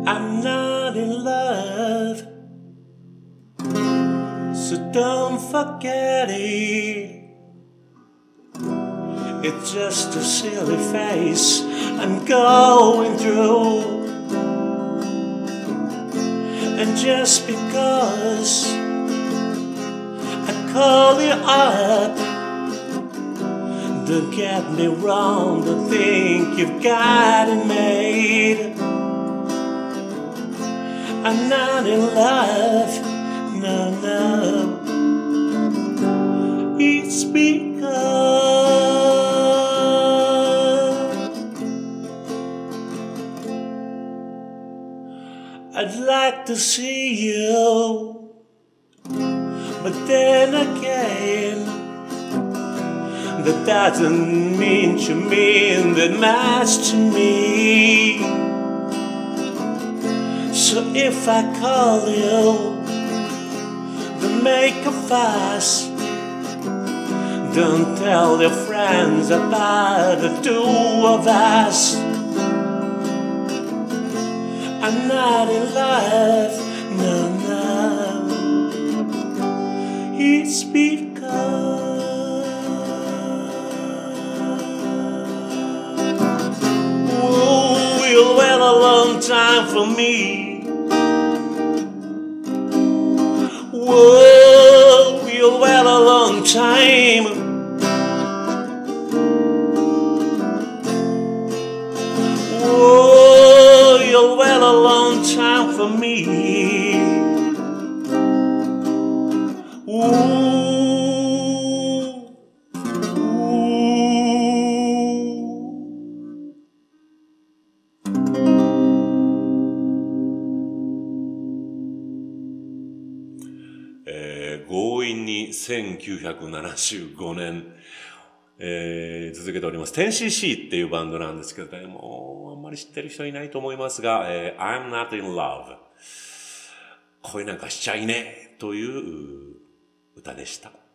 I'm not in love, so don't forget it. It's just a silly phase I'm going through. And just because I call you up, don't get me wrong, don't think you've got it made. I'm not in love, no, no. It's because I'd like to see you, but then again, that doesn't mean you mean that much to me. So if I call you, don't make a fuss. Don't tell your friends about the two of us. I'm not in love, no, no. It's because you'll wait a long time for me. Whoa, you'll wait a long time. Whoa, you'll wait a long time for me. Ooh.強引に1975年、続けております。10cc っていうバンドなんですけどね、もうあんまり知ってる人いないと思いますが、I'm not in love。恋なんかしちゃいねえという歌でした。